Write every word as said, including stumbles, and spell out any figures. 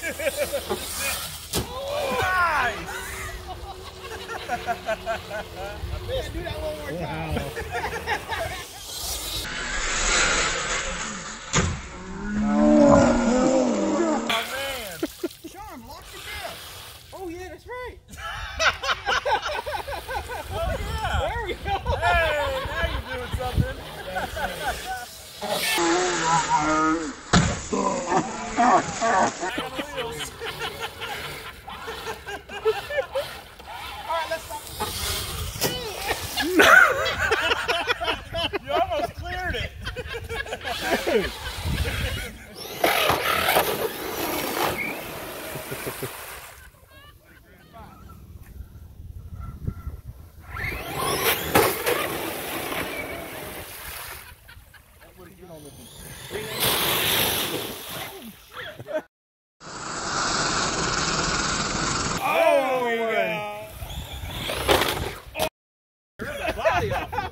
Nice! Man, do that one more time. Oh man! Sean, lock the gap. Oh yeah, that's right. Oh yeah! There we go. Hey, now you're doing something. Back on the wheels. Alright, let's stop. You almost cleared it. Oh, we go. Oh, there's the body off.